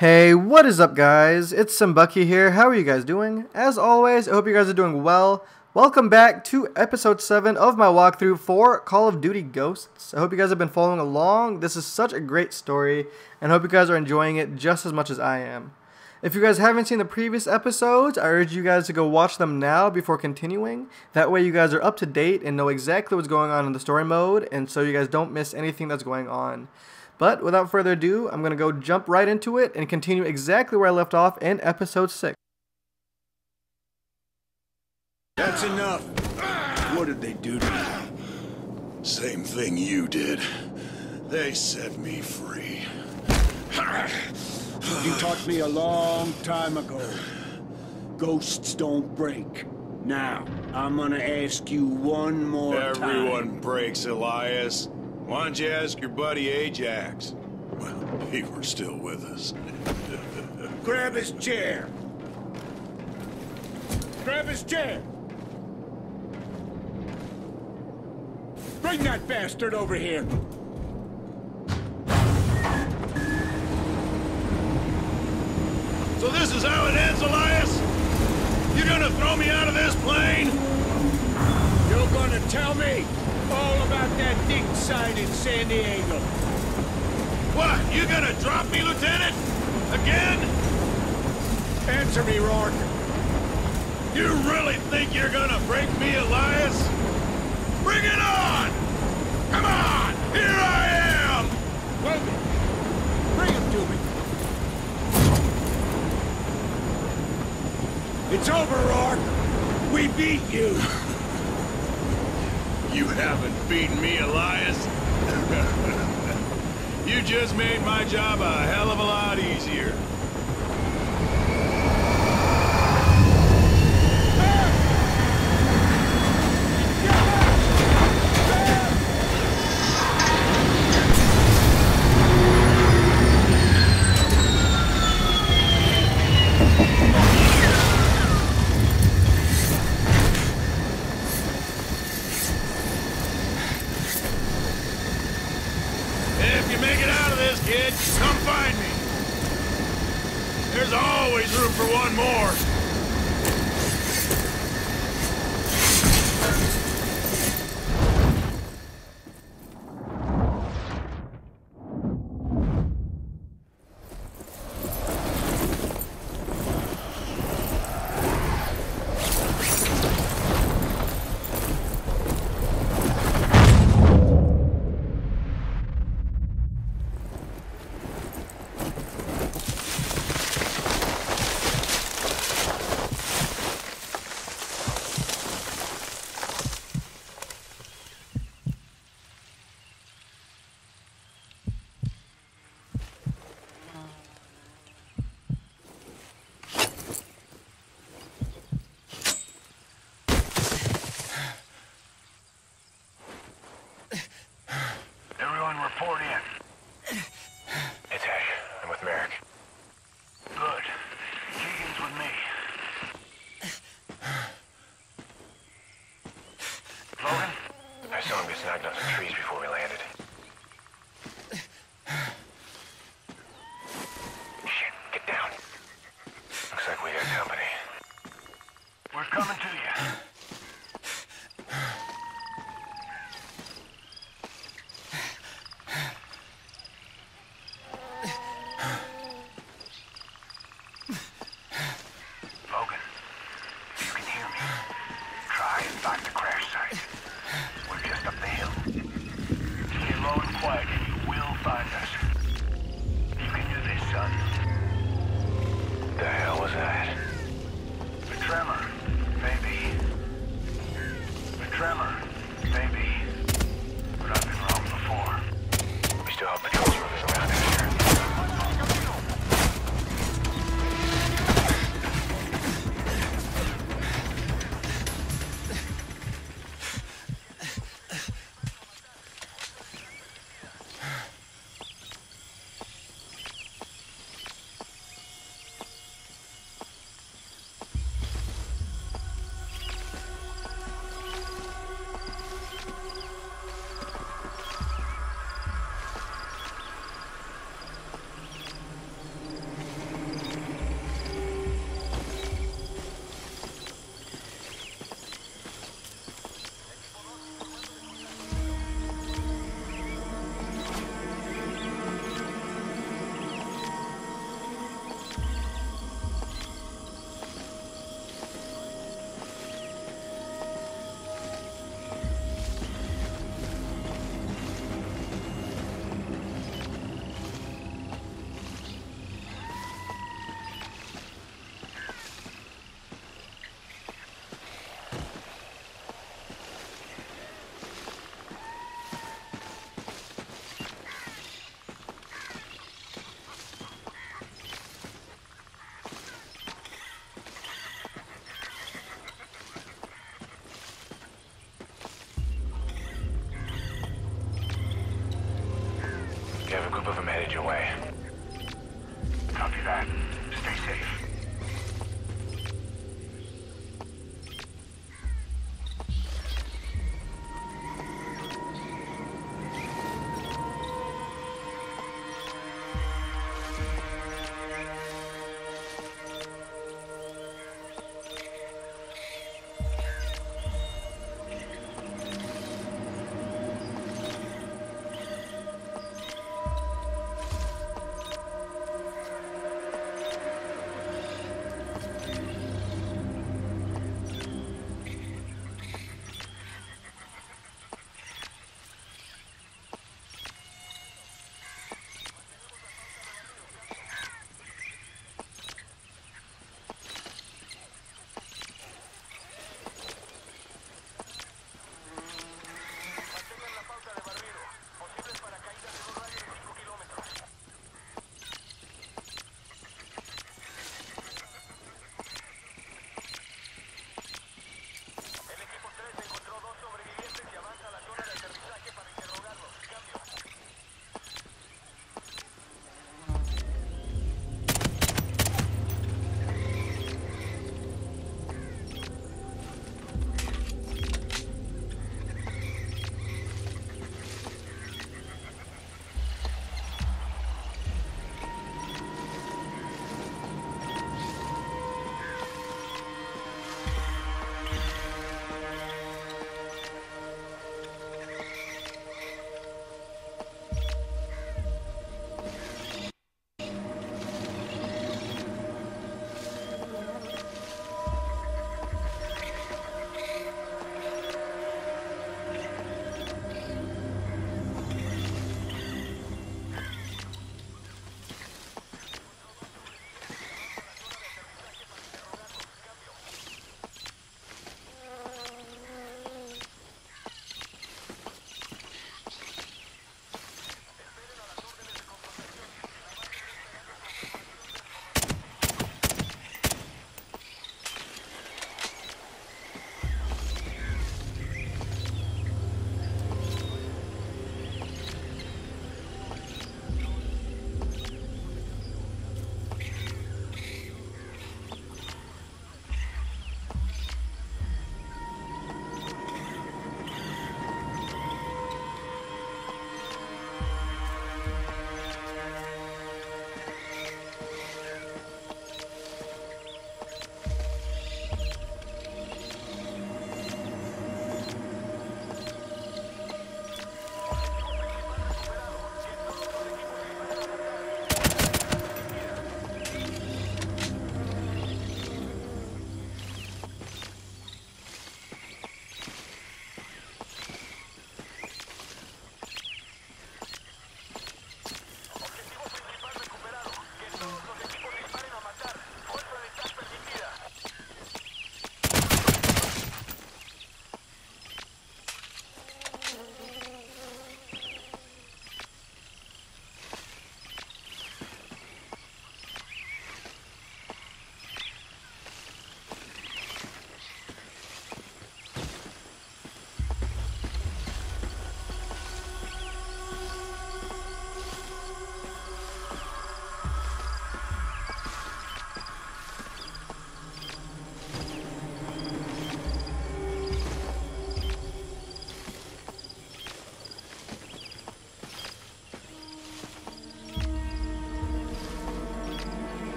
Hey, what is up, guys? It's Simbucky here. How are you guys doing? As always, I hope you guys are doing well. Welcome back to episode 7 of my walkthrough for Call of Duty Ghosts. I hope you guys have been following along. This is such a great story, and I hope you guys are enjoying it just as much as I am. If you guys haven't seen the previous episodes, I urge you guys to go watch them now before continuing. That way you guys are up to date and know exactly what's going on in the story mode, and so you guys don't miss anything that's going on. But without further ado, I'm going to go jump right into it and continue exactly where I left off in episode 6. That's enough. What did they do to you? Same thing you did. They set me free. You taught me a long time ago. Ghosts don't break. Now, I'm gonna ask you one more time. Everyone breaks, Elias. Why don't you ask your buddy Ajax? Well, he were still with us. Grab his chair. Grab his chair. Bring that bastard over here. So this is how it ends, Elias? You gonna throw me out of this plane? You're gonna tell me all about that dig site in San Diego. What? You gonna drop me, Lieutenant? Again? Answer me, Rourke. You really think you're gonna break me, Elias? Bring it on! Come on! Here I am! Logan, bring him to me. It's over, Rourke. We beat you. You haven't beaten me, Elias. You just made my job a hell of a lot easier. If you make it out of this, kid, come find me. There's always room for one more. Everyone report in. It's Ash. I'm with Merrick. Good. Keegan's with me. Logan? I saw him get snagged on some trees before we landed. Shit, get down. Looks like we got company. We're coming to you. Logan, if you can hear me, try and find the crash site. We're just up the hill.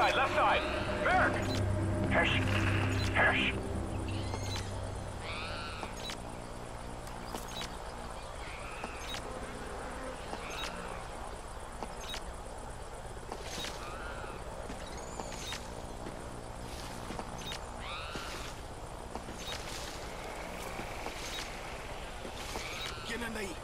side, left side. Merrick! Hirsch. Hirsch. ¿Quién anda ahí?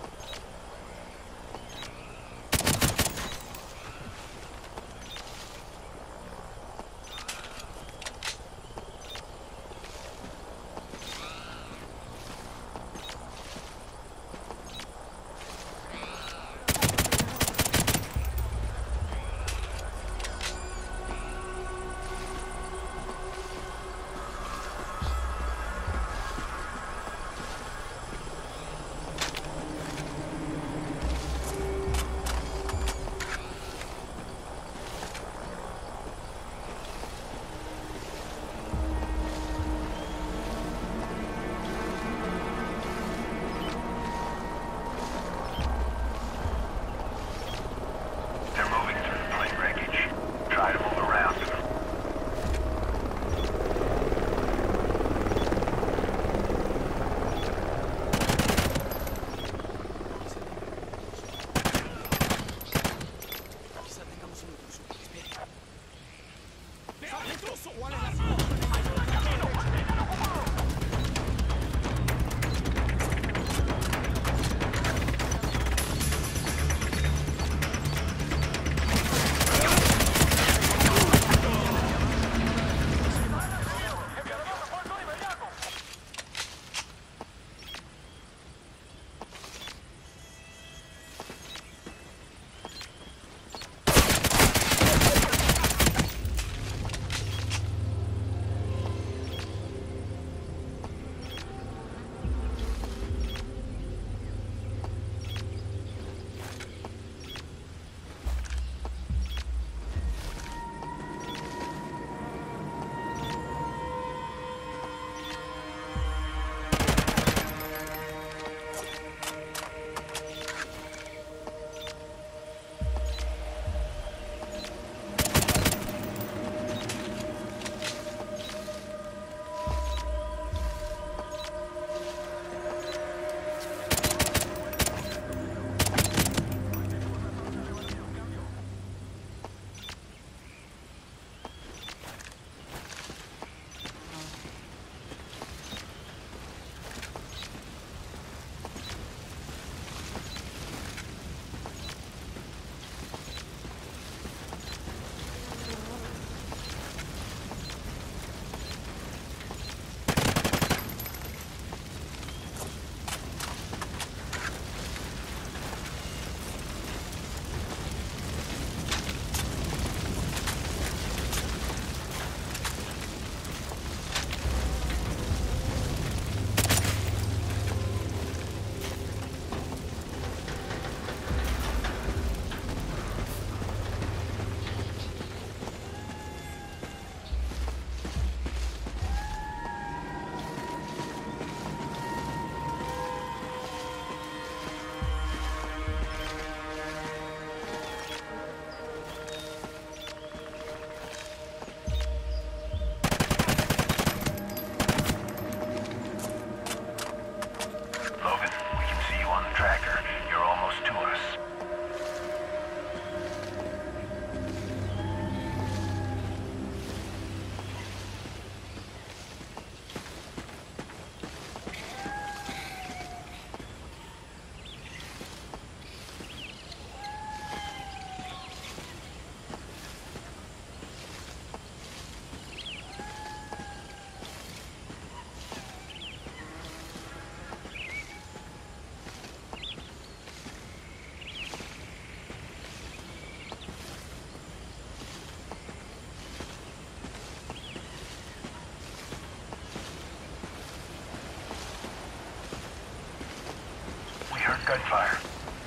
Gunfire.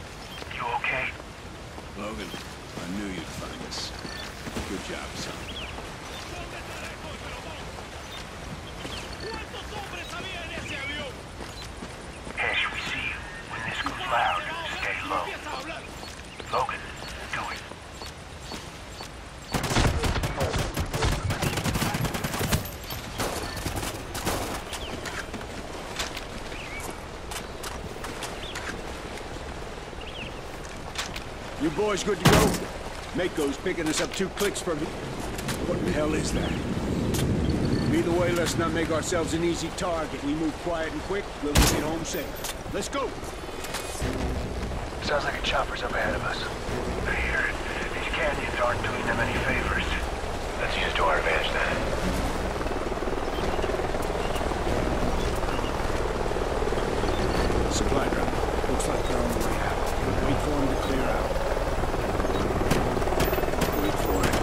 You okay? Logan, I knew you'd find us. Good job, son. Ash, we see you. When this goes loud, stay low. Logan, do it. You boys good to go? Mako's picking us up 2 clicks from... What the hell is that? Either way, let's not make ourselves an easy target. We move quiet and quick, we'll get home safe. Let's go! Sounds like a chopper's up ahead of us. I hear it. These canyons aren't doing them any favors. Let's use it to our advantage then. Supply drop. Looks like they're on the way out. Wait for them to clear out. Wait for it.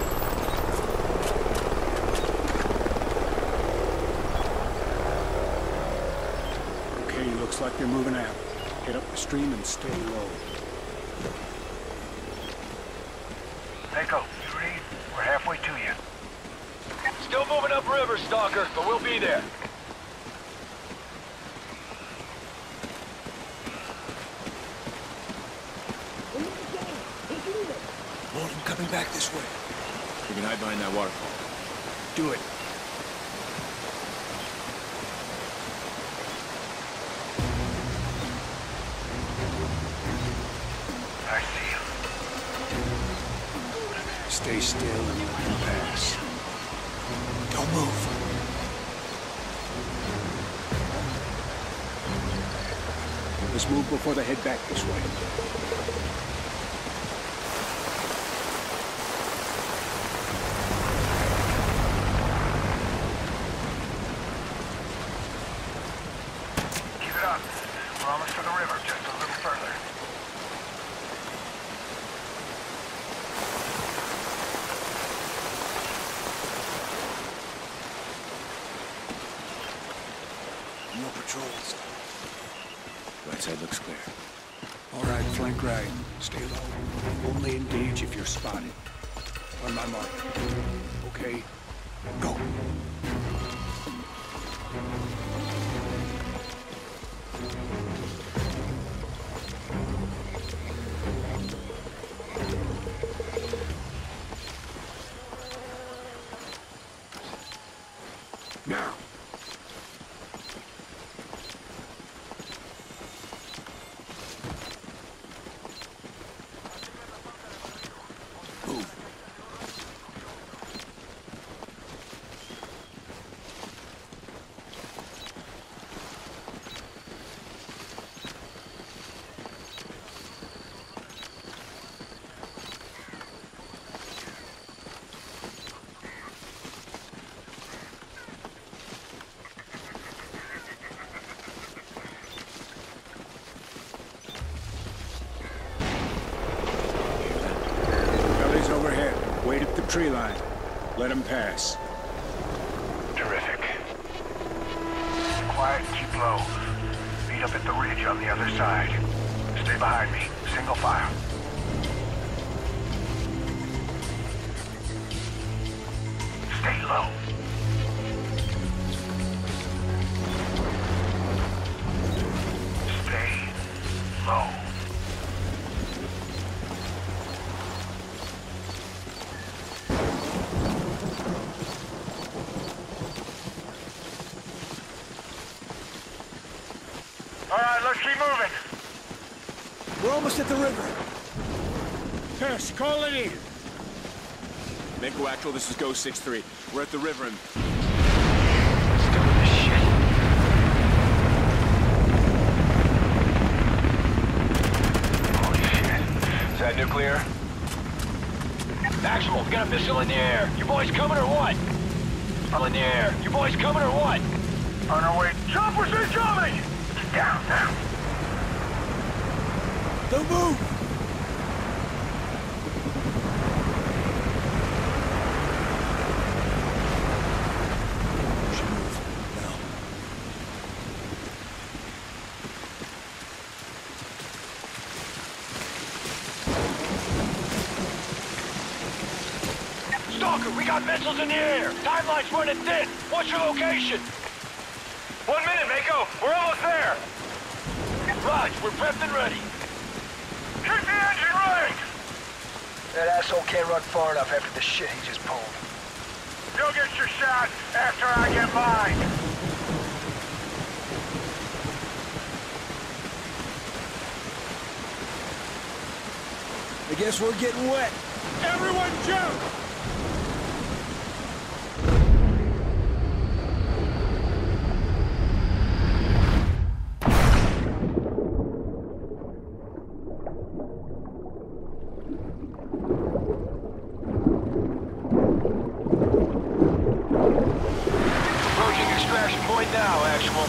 Okay, looks like they're moving out. Get up the stream and stay low. Mako, you read? We're halfway to you. Still moving upriver, Stalker, but we'll be there. More of them coming back this way. We can hide behind that waterfall. Do it. I see you. Stay still and let them pass. Don't move. Let's move before they head back this way. Keep it up. We're almost to the river, just a little further. No patrols. Right side looks clear. All right, flank right. Stay low. Only engage if you're spotted. On my mark. Okay? Go. Now. Move. Belly's overhead. Wait at the tree line. Let them pass. Terrific. Quiet and keep low. Meet up at the ridge on the other side. Stay behind me. Single file. Stay low. Stay low. All right, let's keep moving. We're almost at the river. Pass, call it in. Mako Actual, this is Ghost 6-3. We're at the river and... Let's do this shit. Holy shit. Is that nuclear? Actual, we got a missile in the air. You boys coming or what? Missile in the air. You boys coming or what? On our way. Choppers incoming! Get down now. Don't move! Should move. Now. Stalker, we got missiles in the air. Timeline's running thin. What's your location? 1 minute, Mako. We're almost there. Raj, we're prepped and ready. Keep the engine running! That asshole can't run far enough after the shit he just pulled. You'll get your shot after I get mine. I guess we're getting wet. Everyone jump! Approaching extraction point now, actual.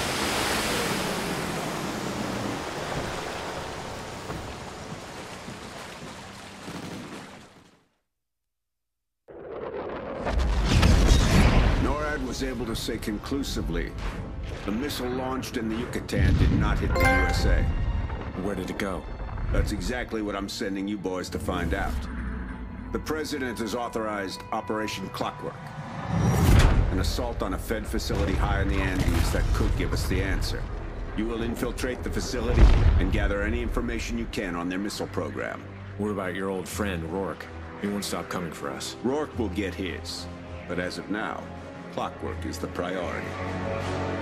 NORAD was able to say conclusively the missile launched in the Yucatan did not hit the USA. Where did it go? That's exactly what I'm sending you boys to find out. The President has authorized Operation Clockwork. An assault on a Fed facility high in the Andes that could give us the answer. You will infiltrate the facility and gather any information you can on their missile program. What about your old friend, Rourke? He won't stop coming for us. Rourke will get his, but as of now, Clockwork is the priority.